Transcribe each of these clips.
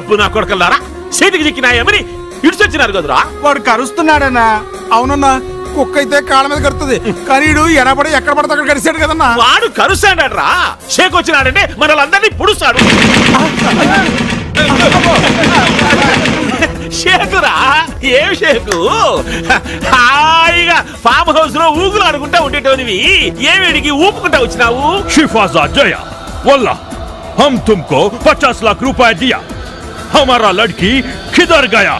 గప్పు నా కొడకల్లారా చేతికి చిక్కినాయమని ఇడిచొచ్చినారు కదరా. వాడు కరుస్తున్నాడన్నా. అవునన్నా, కుక్క అయితే కాళ్ళ మీద కడుతుంది, కానీ ఎక్కడ పడితే అక్కడ కరిసాడు కదన్నా. వాడు కరుస్తాడరా, షేక్ వచ్చినాడంటే మనల్ని పుడుస్తాడు. షేకురా, ఏం షేకు? హాయిగా ఫామ్ హౌస్ లో ఊగులు ఆడుకుంటా ఉండేటోనివి ఏమిడికి ఊపుకుంటా వచ్చినావు? शिफाजा जया वल्ला हम तुमको 50 लाख रुपए दिया, हमारा लड़की किधर गया?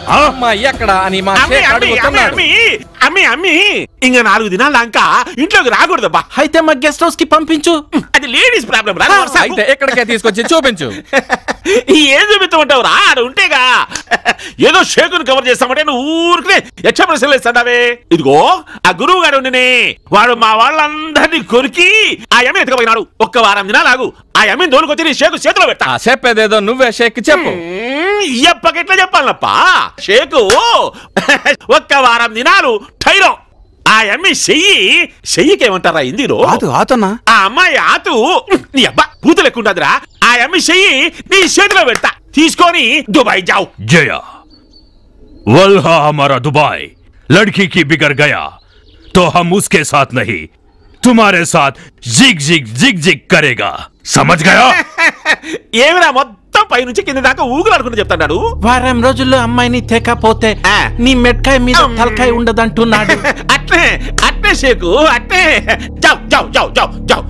అమ్మి ఇంకా 4 దినాల దాకా ఇంట్లోకి రాకూడదబ్బా. అయితే మా గెస్ట్ హౌస్ కి పంపించు. అది లేడీస్ ప్రాబ్లం. అయితే ఎక్కడికే తీసుకొచ్చి చూపించు. ఏం చూపిస్తామంటావు రా, ఆడ ఉంటేగా. ఏదో షేకును కవర్ చేస్తామంటే నువ్వు ఊరికే ప్రశ్నలు వేస్తాడావే. ఇదిగో ఆ గురువు గారు వాడు మా వాళ్ళందరినీ కొరికి ఆ యమ్మి ఎత్తుకపోయినాడు. ఒక్క వారం దినాలు ఆగు, ఆ యమ్మిని దోలుకొచ్చి నీ షేకు చేతిలో పెడతా. చెప్పేదేదో నువ్వే షేక్ చెప్పు. ఎప్పకెట్లా చెప్పాలప్పా? షేకు ఒక్క వారం దినాలు టైరో. ఆ యమ్మి చెయ్యికేమంటారా హిందీలో? ఆ అమ్మాయి ఆతు నీ అబ్బా పూతలు ఎక్కుంటదిరా. ఆ యమ్మి చెయ్యి నీ చేతిలో పెడతా, తీసుకొని దుబాయ్ जाओ. जया वल्हा हमारा दुबई लड़की की बिगड़ गया तो हम उसके साथ नहीं तुम्हारे साथ जिग जिग जिग जिग करेगा, समझ गया? ఏమిరా మొత్తం పైనుంచి కింద దాకా ఊగులాడుకుంటూ చెప్తాడు. వారం రోజుల్లో అమ్మాయిని తేకపోతే నీ మెట్కాయ మీద తలకాయ ఉండదంటున్నాడు. అట్నే అట్నే షేకు అట్నే. जाओ जाओ जाओ जाओ जाओ.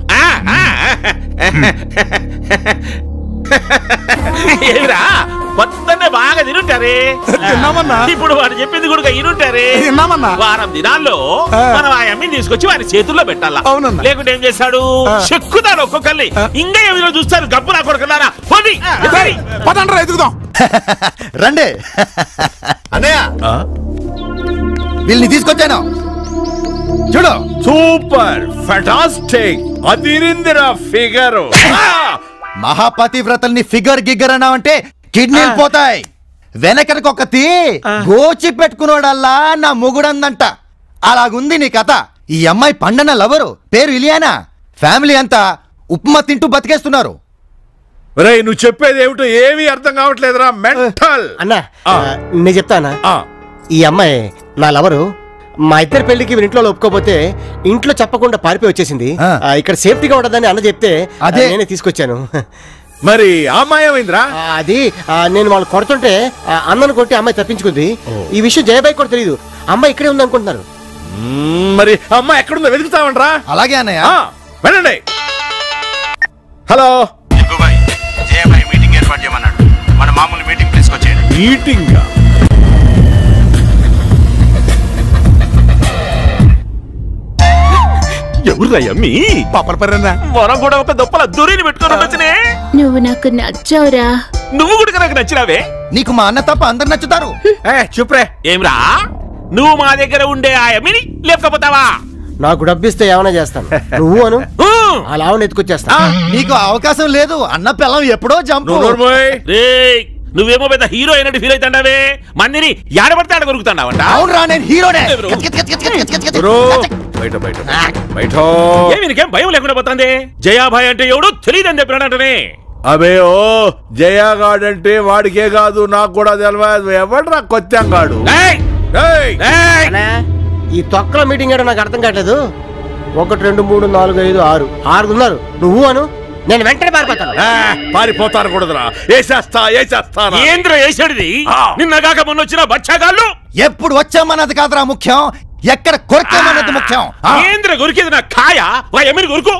ఏమిరా పొద్దున్నే బాగా తినుంటారే. ఇప్పుడు వాడు చెప్పింది కూడా ఇనుంటారే. వారం దినాల్లో మనం ఆ అమ్మిని తీసుకొచ్చి వారి చేతుల్లో పెట్టాలా. లేకుంటే ఏం చేస్తాడు? చెక్కుతాడు ఒక్కొక్కరిని. ఇంకా ఏమిలో చూస్తారు గప్పు నా కొడుకున్నారా. ఎదుగుదాం రండి అన్నయ్య, వీళ్ళని తీసుకొచ్చాను చూడు. సూపర్ ఫెంటాస్టిక్ అదిరిందిరా ఫిగర్. మహాపతివ్రతల్ని ఫిగర్ గిగ్గర్ అన్నావంటే కిడ్నీలు పోతాయి. వెనకటికి ఒకటి గోచి పెట్టుకున్నాడల్లా నా మొగుడందంట. అలాగుంది నీ కథ. ఈ అమ్మాయి పండన లవరు, పేరు ఇలియానా. ఫ్యామిలీ అంతా ఉప్మా తింటూ బతికేస్తున్నారు. నువ్వు చెప్పేది ఏమిటో ఏమీ అర్థం కావట్లేదురా మెంటల్. అన్నా నేను చెప్తానా, ఈ అమ్మాయి నా లవరు. మా ఇద్దరి పెళ్లికి ఇంట్లో ఒప్పుకోపోతే ఇంట్లో చెప్పకుండా పారిపోయి వచ్చేసింది. ఇక్కడ సేఫ్టీగా ఉండదని అన్న చెప్తే అదే నేనే తీసుకొచ్చాను. మరి అమ్మాయి ఏమైందిరా? అది నేను వాళ్ళు కొడుతుంటే అన్నను కొట్టి అమ్మాయి తప్పించుకుంది. ఈ విషయం జయబాయి కూడా తెలియదు. అమ్మాయి ఇక్కడే ఉంది అనుకుంటున్నారు. మరి అమ్మాయి ఎక్కడుందో వెతుకుతామంట్రా. అలాగే అన్నయ్య, వెళ్ళండి. హలో జయబాయి మీటింగ్ ఏర్పాటు చేయమన్నాడు. మన మామూలు మీటింగ్ తీసుకొచ్చేయండి. మీటింగ్ ఎవరు అమ్మి? మనం కూడా ఒక దొప్పల దూరిని పెట్టుకొని ఉండొచ్చునే. నువ్వు నాకు నచ్చావురా. నువ్వు కూడా నాకు నచ్చినావే. నీకు మా అన్న తప్ప అందరు నచ్చుతారు. చూప్రే. ఏమ్రా నువ్వు మా దగ్గర ఉండే ఆ అమ్మిని లేకపోతావా? నాకు డబ్బిస్తే ఏమైనా చేస్తాను. నువ్వు అను అలా ఎత్తుకొచ్చేస్తా. నీకు అవకాశం లేదు. అన్న పిల్లం ఎప్పుడో జంప్. నువ్వేమో పెద్ద హీరో అయినట్టు ఫీల్ అవుతాండావే. మందిని ఏడబడితే ఆడ కొరుకుతాండావంట. అవునరా, నేను హీరోనే. నీకేం భయం లేకుండా పోతుంది? జయాభాయ్ అంటే ఎవడు తెలియదని చెప్పినాడంటనే. అబే ఓ జయాగాడు అంటే వాడికే కాదు నాకు కూడా తెలియదు. ఎవడ్రా కొత్తంగాడు? ఈ తొక్కల మీటింగ్ ఏంటో నాకు అర్థం కావట్లేదు. 1 2 3 4 5 6 6 ఉన్నారు. నువ్వు అను, నేను వెంటనే పారిపోతాను. పారిపోతారు కూడదురా. ఏంద్ర వేసాడిది? నిన్నగాక మొన్న వచ్చిన బచ్చాగాళ్ళు. ఎప్పుడు వచ్చామన్నది కాదురా ముఖ్యం, ఎక్కడ కొరికామన్నది ముఖ్యం. ఏంద్ర కొరికేది నా కాయ? ఎమ్మిని కొరుకు.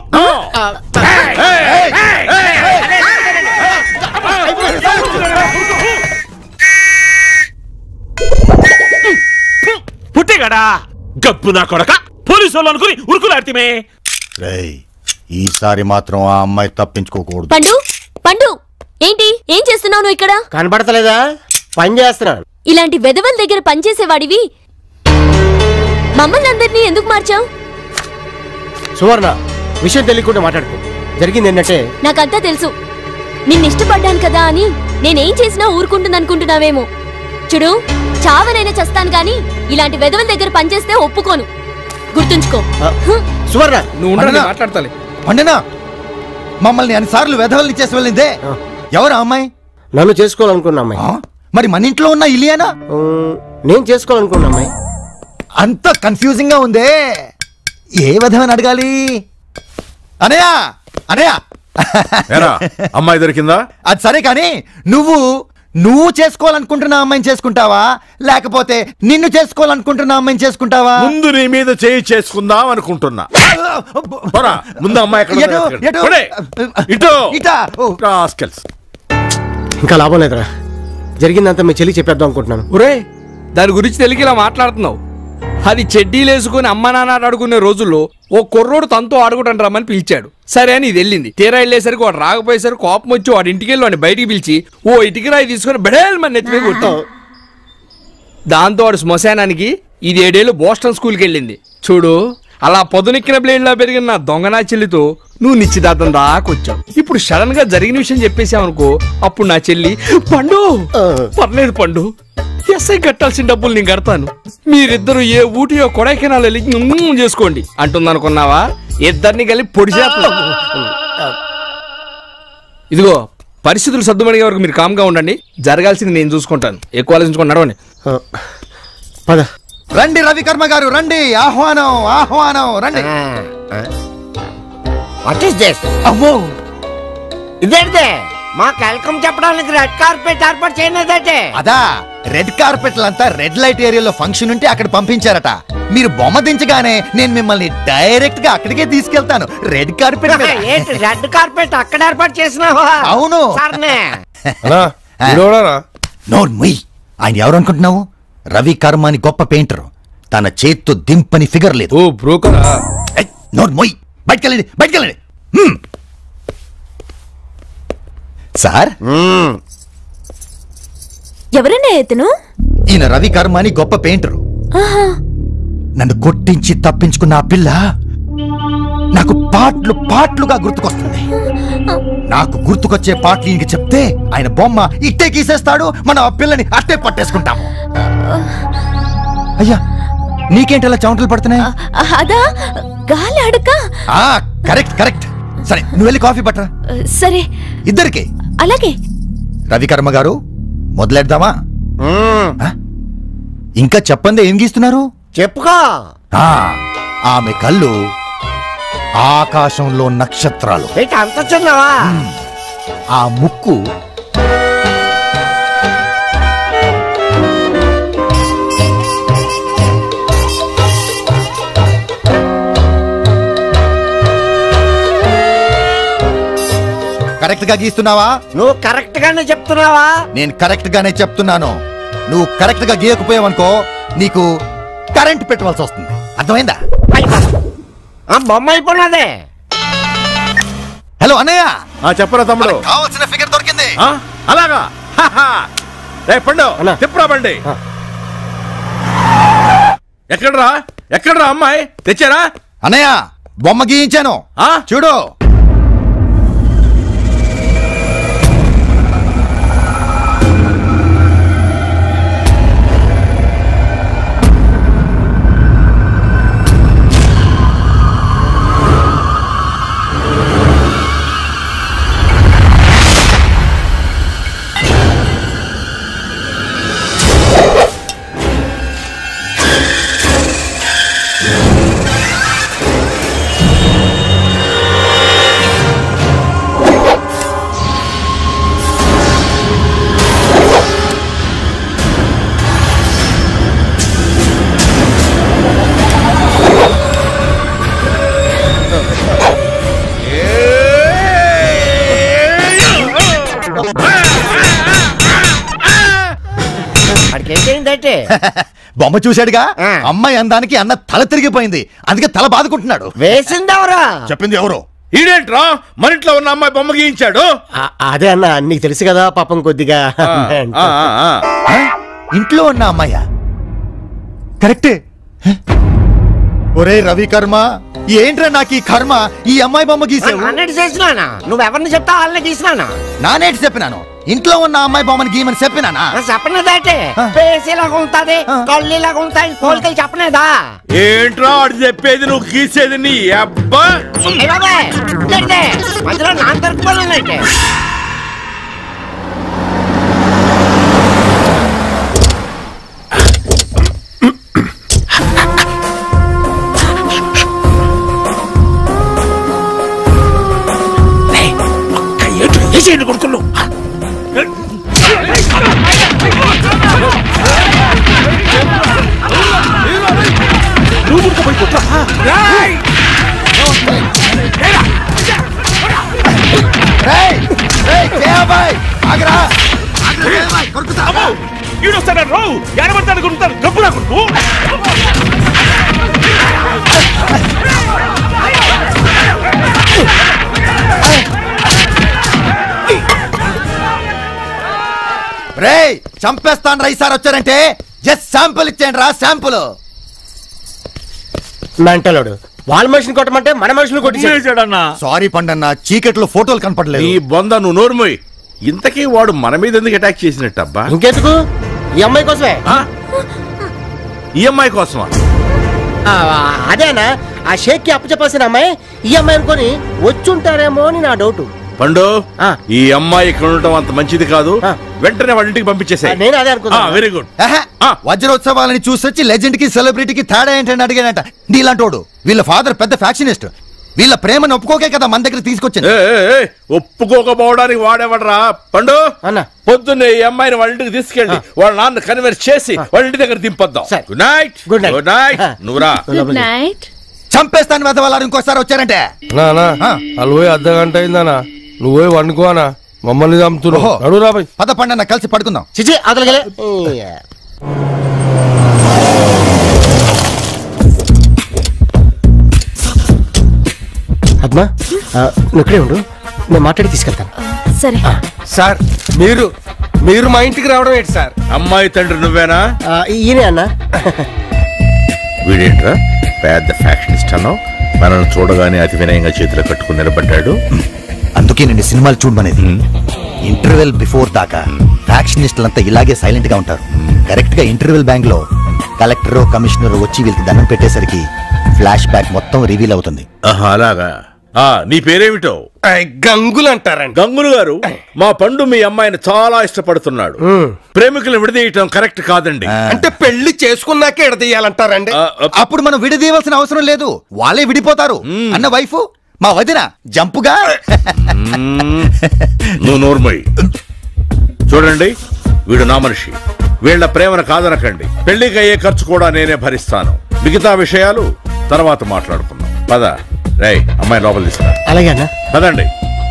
పుట్టేగాడా గప్పు నా కొడక. పోలీసు వాళ్ళు అనుకుని ఉరుకులాడితే. ఈసారి మాత్రం ఆ అమ్మాయి తప్పించుకోకూడదు. పండు పండు ఏంటి ఏం చేస్తున్నావు నువ్వు ఇక్కడ? కనబడతలేదా? పని చేస్తున్నాను. ఇలాంటి వెధవల దగ్గర పనిచేసేవాడివి మమ్మల్ని అందరినీ ఎందుకు మార్చావు? సువర్ణ, విషయం తెలియకుండా మాట్లాడుకో. జరిగింది ఏంటంటే నాకంతా తెలుసు. నిన్ను ఇష్టపడ్డాను కదా అని నేనేం చేసినా ఊరుకుంటుందనుకుంటున్నావేమో. చూడు, చావనైనా చస్తాను గాని ఇలాంటి వెధవల దగ్గర పనిచేస్తే ఒప్పుకోను. గుర్తుంచుకో. సువర్ణ, నువ్వు మాట్లాడతాలి. పండినా మమ్మల్ని అన్నిసార్లు వెధవల్ని చేసి వెళ్ళిందే ఎవరు అమ్మాయి? నన్ను చేసుకోవాలనుకున్న అమ్మాయి. మరి మన ఇంట్లో ఉన్న ఇలియానా? నేను చేసుకోవాలనుకున్న అమ్మాయి. అంత కన్ఫ్యూజింగ్ గా ఉందే, ఏ విధమని అడగాలి? అనయ్య అనయ్య అమ్మాయి దొరికిందా? అది సరే కానీ నువ్వు చేసుకోవాలనుకుంటున్న అమ్మాయిని చేసుకుంటావా, లేకపోతే నిన్ను చేసుకోవాలనుకుంటున్న అమ్మాయిని చేసుకుంటావా? ముందు నీ మీద చేయి చేసుకుందాం అనుకుంటున్నా. ముందు అమ్మాయి ఇంకా లాభం లేదురా, జరిగిందంతా మీ చెల్లి చెప్పేద్దాం అనుకుంటున్నాను. ఒరే, దాని గురించి తెలియక ఇలా మాట్లాడుతున్నావు. అది చెడ్డీలు వేసుకుని అమ్మ నాన్న ఆడుకునే రోజుల్లో ఓ కుర్రోడు తనతో ఆడుకుంటాను రమ్మని పిలిచాడు. సరే అని ఇది వెళ్ళింది. తీరా వెళ్ళేసరికి వాడు రాకపోయేసరికి కోపం వచ్చి వాడి ఇంటికి వెళ్ళి వాడిని బయటికి పిలిచి ఓ ఇటుకరాయి తీసుకుని బెడేల్ మన నెత్తిమీద కొట్టాం. దాంతో వాడు శ్మశానానికి ఇది 7 ఏళ్ళు బోస్టన్ స్కూల్కి వెళ్ళింది. చూడు, అలా పొదునెక్కిన బ్లేడ్లా పెరిగిన నా దొంగనా చెల్లితో నువ్వు నిశ్చితార్థం దాకొచ్చావు. ఇప్పుడు సడన్ గా జరిగిన విషయం చెప్పేసావనుకో, అప్పుడు నా చెల్లి పండు పర్లేదు పండు, ఎస్ఐ కట్టాల్సిన డబ్బులు నేను కడతాను, మీరిద్దరు ఏ ఊటియో కొడైకెనాల్ వెళ్ళి చేసుకోండి అంటుందనుకున్నావా? ఇద్దరిని కలిపి పొడి చేస్తాం. ఇదిగో పరిస్థితులు సర్దుమడిగే వరకు మీరు కామ్గా ఉండండి, జరగాల్సింది నేను చూసుకుంటాను. ఎక్కువ ఆలోచించుకొని నడవండి. రండి రవికర్మ గారు, రండి. ఆహ్వానం ఆహ్వానం, రండి. అమ్మో, ఇదేంటే మాకు వెల్కమ్ చెప్పడానికి రెడ్ కార్పెట్ ఏర్పాటు చేయలేదంటే? అదా, రెడ్ కార్పెట్లంతా రెడ్ లైట్ ఏరియాలో ఫంక్షన్ ఉంటే అక్కడ పంపించారట. మీరు బొమ్మ దించగానే నేను మిమ్మల్ని డైరెక్ట్ గా అక్కడికే తీసుకెళ్తాను. రెడ్ కార్పెట్ రెడ్ కార్పెట్ అక్కడ ఏర్పాటు చేసినావా? అవును. నోర్మయ్, ఆయన ఎవరు అనుకుంటున్నావు? రవి కర్మ అని గొప్ప పెయింటర్. తన చేత్తో దింపని ఫిగర్ లేదు. ఓ బ్రోకరా? నోర్మయ్, బయటకెళ్ళండి బయటకెళ్ళండి. సార్, ఎవరన్నా ఇతను? ఈయన రవి కర్మ అని గొప్ప పెయింటరు. నన్ను కొట్టించి తప్పించుకున్న ఆ పిల్ల నాకు పాటలు పాటలుగా గుర్తుకొస్తుంది. నాకు గుర్తుకొచ్చే పాటలు ఈయనకి చెప్తే ఆయన బొమ్మ ఇట్టే గీసేస్తాడు, మనం ఆ పిల్లని అట్టే పట్టేసుకుంటాము. అయ్యా, నీకేంటి అలా చౌంటలు పడుతున్నాయి? అదా, గాలి అడక. Correct correct. సరే, నువ్వు వెళ్ళి కాఫీ పట్టరా. సరే, ఇద్దరికి. అలాగే. రవికర్మ గారు, మొదలెడదామా? ఇంకా చెప్పండి, ఏం గీస్తున్నారు? చెప్పుకో. ఆమె కళ్ళు ఆకాశంలో నక్షత్రాలు. అంత చిన్నవా? ఆ ముక్కు కరెక్ట్ గా గీస్తున్నావా? నువ్వు కరెక్ట్ గానే చెప్తున్నావా? నేను కరెక్ట్ గానే చెప్తున్నాను. నువ్వు కరెక్ట్ గా గీయకపోయావనుకో, నీకు కరెంట్ పెట్టవలసి వస్తుంది. అర్థమైందా? బొమ్మ అయిపోయినదే. హలో అన్నయ్య. చెప్పరా తమ్ముడు, కావాల్సిన ఫిగర్ దొరికింది. అలాగా? పండు తిప్పురా బండి. ఎక్కడరా ఎక్కడరా అమ్మాయి? తెచ్చారా? అన్నయ్య, బొమ్మ గీయించాను, చూడు. బొమ్మ చూశాడుగా, అమ్మాయి అందానికి అన్న తల తిరిగిపోయింది, అందుకే తల బాదుకుంటున్నాడు. వేసింది ఎవరా? చెప్పింది ఎవరు? ఈడేంట్రా మన ఇంట్లో ఉన్న అమ్మాయి బొమ్మ గీయించాడు? అదే అన్న, నీకు తెలుసు కదా పాపం కొద్దిగా. ఇంట్లో ఉన్న అమ్మాయా? కరెక్టే. ఒరే రవికర్మ, ఏంట్రా నాకు ఈ కర్మ? ఈ అమ్మాయి బొమ్మ గీసావు. చేసినానా? నువ్వెవరిని చెప్తా వాళ్ళని గీసినానా? నానేటి చెప్పినాను, ఇంట్లో ఉన్న అమ్మాయి బొమ్మని గీయమని చెప్పినానా? చెప్పనేదంటే పేసేలాగా ఉంటది, కళ్ళులాగా ఉంటాయి, కోలికలు చెప్పనేదా? ఏంట్రా వాడు చెప్పేది, నువ్వు గీసేది నీ అబ్బా? మధ్యలో నా దొరికిపోయినట్టే. తీసేయండి కొడుకులు. ఈడొస్తాడు రావు ఎడబడతాడు కొడుతాడు గబ్బులా కొడుకు. రేయ్ చంపేస్తాను రై సార్ వచ్చారంటే జస్ట్ శాంపుల్ ఇచ్చేయండి రా శాంపుల్. మెంటలోడు వాళ్ళ మనుషులు కొట్టమంటే మన మనుషులు కొట్టించాడన్నా. సారీ పండన్న చీకట్లో ఫోటోలు కనపడలేదు. ఈ బొంద నువ్వు నోరుమోయ్. ఇంతకీ వాడు మన మీద ఎందుకు అటాక్ చేసినట్టబ్బా? ఇంకెందుకు ఈ అమ్మాయి కోసమే. ఈ అమ్మాయి కోసమా? అదేనా ఆ షేక్ కి అప్పచెప్పాల్సిన అమ్మాయి ఈ అమ్మాయి అనుకొని వచ్చుంటారేమో అని నా డౌట్. పండు ఈ అమ్మాయి ఇక్కడ ఉండటం అంత మంచిది కాదు. వెంటనే వాళ్ళ ఇంటికి పంపించేసాయి. నేను అదే అనుకున్నా. Very good. వజ్రోత్సవాలని చూసొచ్చి లెజెండ్ కి సెలబ్రిటీకి తేడా ఏంటని అడిగానంట. నీలాంటోడు వీళ్ళ ఫాదర్ పెద్ద ఫ్యాక్షనిస్ట్. వీళ్ళ ప్రేమను ఒప్పుకోకే కదా మన దగ్గర తీసుకొచ్చింది. ఒప్పుకోకపోవడానికి వాడేవాడరా పండు అన్న. పొద్దున్నే ఈ అమ్మాయిని వాళ్ళ ఇంటికి తీసుకెళ్ళి వాళ్ళ నాన్న కన్వర్స్ చేసి వాళ్ళ ఇంటి దగ్గర దింపొద్దాం. Good night. Good night. Good night. నువ్వురా. Good night. చంపేస్తాను వెదవాళ్ళు ఇంకోసారి వచ్చారంటే. వాళ్ళు పోయి అర్ధ గంట అయిందనా. నువ్వు పోయి వండుకోనా మమ్మల్ని చంపుతున్నావు. అడుగురా పద పండన్న కలిసి పడుకుందాం. చిచి అదలగలే. అద్మా నువ్వు ఇక్కడే ఉండు, నేను మాట్లాడి తీసుకెళ్తాను. సరే సార్. మీరు మా ఇంటికి రావడం ఏంటి సార్? అమ్మాయి తండ్రి నువ్వేనా? ఈయనే అన్నా. వీడేంట్రా పెద్ద ఫ్యాక్షనిస్ట్ అన్నావు. మనల్ని చూడగానే అతి వినయంగా చేతులు కట్టుకుని నిలబడ్డాడు. అందుకే నేను సినిమాలు చూడమనేది. ఇంటర్వెల్ బిఫోర్ దాకా ఫ్యాక్షనిస్టులంతా ఇలాగే సైలెంట్ గా ఉంటారు. కరెక్ట్ గా ఇంటర్వెల్ బ్యాంక్ లో కలెక్టర్ కమిషనర్ వచ్చి వీళ్ళకి దండం పెట్టేసరికి ఫ్లాష్ బ్యాక్ మొత్తం రివీల్ అవుతుంది. అలాగా. నీ పేరేమిటో? గంగులు అంటారండి. గంగులు గారు, మా పండు మీ అమ్మాయిని చాలా ఇష్టపడుతున్నాడు. ప్రేమికులు విడదీయటం కరెక్ట్ కాదండి. అంటే పెళ్లి చేసుకున్నాకే విడదీయాలంటారండి. అప్పుడు మనం విడదీయవలసిన అవసరం లేదు, వాళ్ళే విడిపోతారు అన్న వైఫ్ మా వదిన జంపుగా. నువ్వు నోర్మోయ్. చూడండి, వీడు నా మనిషి. వీళ్ల ప్రేమను కాదనకండి. పెళ్లికి అయ్యే ఖర్చు కూడా నేనే భరిస్తాను. మిగతా విషయాలు తర్వాత మాట్లాడుకుందాం. పద రేయ్, అమ్మాయి లోపల తీసుకురా. అలాగే అన్న. పదండి.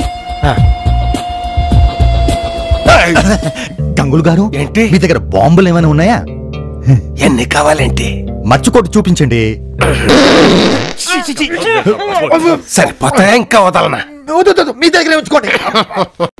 గంగులు గారు, ఏంటి మీ దగ్గర బాంబులు ఏమైనా ఉన్నాయా? ఎన్ని కావాలేంటి? మర్చికొట్టు చూపించండి. సరిపోతాయా ఇంకా వదలనా? మీ దగ్గరే ఉంచుకోండి.